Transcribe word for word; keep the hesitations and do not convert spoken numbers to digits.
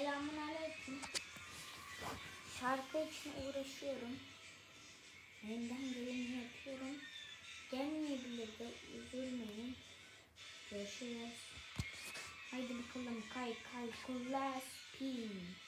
Selamünaleyküm. Şarkı için uğraşıyorum. Elimden geleni yapıyorum. Gelmeyebilir de üzülmeyin. Görüşürüz. Haydi bakalım kay kay kullar spin.